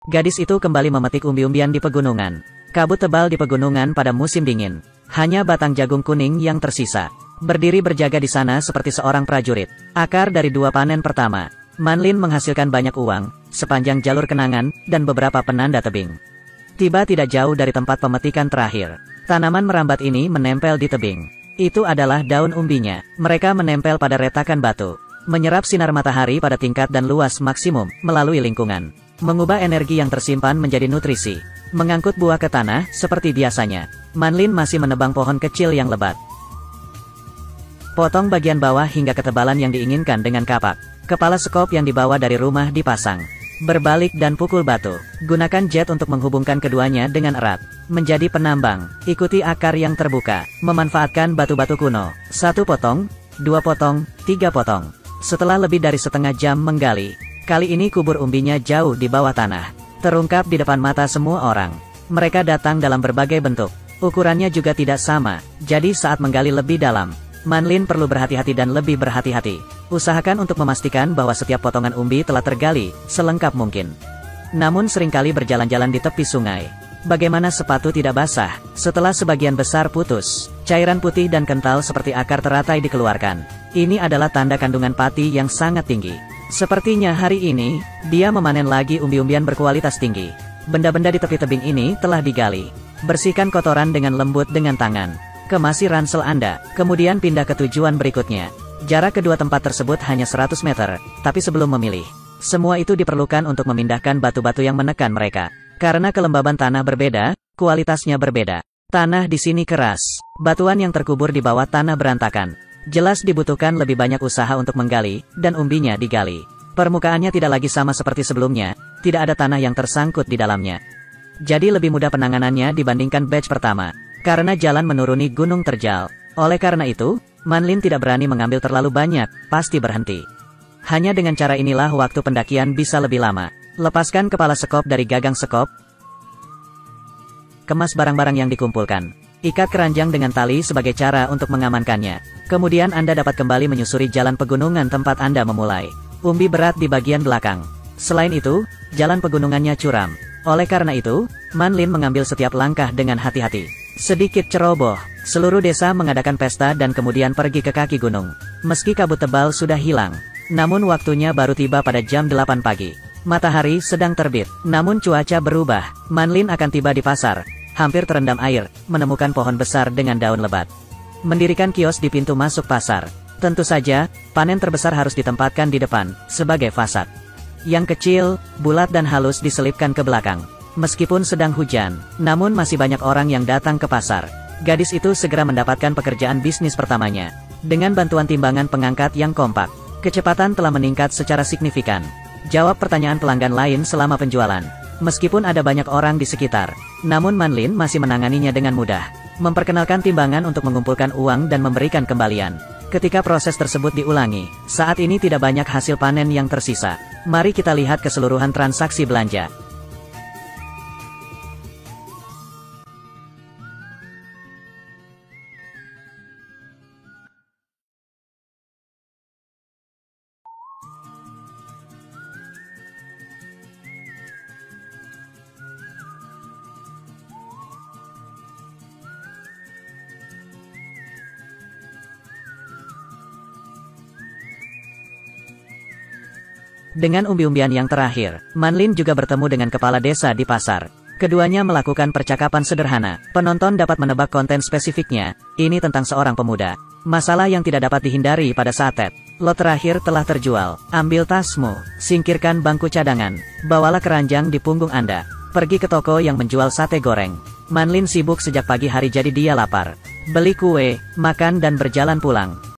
Gadis itu kembali memetik umbi-umbian di pegunungan. Kabut tebal di pegunungan pada musim dingin. Hanya batang jagung kuning yang tersisa. Berdiri berjaga di sana seperti seorang prajurit. Akar dari 2 panen pertama. Manlin menghasilkan banyak uang, sepanjang jalur kenangan, dan beberapa penanda tebing. Tiba tidak jauh dari tempat pemetikan terakhir. Tanaman merambat ini menempel di tebing. Itu adalah daun umbinya. Mereka menempel pada retakan batu. Menyerap sinar matahari pada tingkat dan luas maksimum, melalui lingkungan. Mengubah energi yang tersimpan menjadi nutrisi. Mengangkut buah ke tanah, seperti biasanya. Manlin masih menebang pohon kecil yang lebat. Potong bagian bawah hingga ketebalan yang diinginkan dengan kapak. Kepala sekop yang dibawa dari rumah dipasang. Berbalik dan pukul batu. Gunakan jet untuk menghubungkan keduanya dengan erat. Menjadi penambang. Ikuti akar yang terbuka. Memanfaatkan batu-batu kuno. 1 potong, 2 potong, 3 potong. Setelah lebih dari setengah jam menggali, kali ini kubur umbinya jauh di bawah tanah. Terungkap di depan mata semua orang. Mereka datang dalam berbagai bentuk. Ukurannya juga tidak sama, jadi saat menggali lebih dalam, Manlin perlu berhati-hati dan lebih berhati-hati. Usahakan untuk memastikan bahwa setiap potongan umbi telah tergali, selengkap mungkin. Namun seringkali berjalan-jalan di tepi sungai. Bagaimana sepatu tidak basah, setelah sebagian besar putus, cairan putih dan kental seperti akar teratai dikeluarkan. Ini adalah tanda kandungan pati yang sangat tinggi. Sepertinya hari ini, dia memanen lagi umbi-umbian berkualitas tinggi. Benda-benda di tepi tebing ini telah digali. Bersihkan kotoran dengan lembut dengan tangan. Kemasi ransel Anda, kemudian pindah ke tujuan berikutnya. Jarak kedua tempat tersebut hanya 100 meter, tapi sebelum memilih, semua itu diperlukan untuk memindahkan batu-batu yang menekan mereka. Karena kelembaban tanah berbeda, kualitasnya berbeda. Tanah di sini keras, batuan yang terkubur di bawah tanah berantakan. Jelas dibutuhkan lebih banyak usaha untuk menggali, dan umbinya digali. Permukaannya tidak lagi sama seperti sebelumnya, tidak ada tanah yang tersangkut di dalamnya. Jadi lebih mudah penanganannya dibandingkan batch pertama. Karena jalan menuruni gunung terjal. Oleh karena itu, Manlin tidak berani mengambil terlalu banyak, pasti berhenti. Hanya dengan cara inilah waktu pendakian bisa lebih lama. Lepaskan kepala sekop dari gagang sekop. Kemas barang-barang yang dikumpulkan. Ikat keranjang dengan tali sebagai cara untuk mengamankannya. Kemudian Anda dapat kembali menyusuri jalan pegunungan tempat Anda memulai. Umbi berat di bagian belakang. Selain itu, jalan pegunungannya curam. Oleh karena itu, Manlin mengambil setiap langkah dengan hati-hati. Sedikit ceroboh, seluruh desa mengadakan pesta dan kemudian pergi ke kaki gunung. Meski kabut tebal sudah hilang, namun waktunya baru tiba pada jam 8 pagi. Matahari sedang terbit, namun cuaca berubah. Manlin akan tiba di pasar, hampir terendam air, menemukan pohon besar dengan daun lebat. Mendirikan kios di pintu masuk pasar. Tentu saja, panen terbesar harus ditempatkan di depan, sebagai fasad. Yang kecil, bulat dan halus diselipkan ke belakang. Meskipun sedang hujan, namun masih banyak orang yang datang ke pasar. Gadis itu segera mendapatkan pekerjaan bisnis pertamanya. Dengan bantuan timbangan pengangkat yang kompak, kecepatan telah meningkat secara signifikan. Jawab pertanyaan pelanggan lain selama penjualan. Meskipun ada banyak orang di sekitar, namun Manlin masih menanganinya dengan mudah. Memperkenalkan timbangan untuk mengumpulkan uang dan memberikan kembalian. Ketika proses tersebut diulangi, saat ini tidak banyak hasil panen yang tersisa. Mari kita lihat keseluruhan transaksi belanja. Dengan umbi-umbian yang terakhir, Manlin juga bertemu dengan kepala desa di pasar. Keduanya melakukan percakapan sederhana. Penonton dapat menebak konten spesifiknya. Ini tentang seorang pemuda. Masalah yang tidak dapat dihindari pada saat Ted. Lot terakhir telah terjual. Ambil tasmu. Singkirkan bangku cadangan. Bawalah keranjang di punggung Anda. Pergi ke toko yang menjual sate goreng. Manlin sibuk sejak pagi hari jadi dia lapar. Beli kue, makan dan berjalan pulang.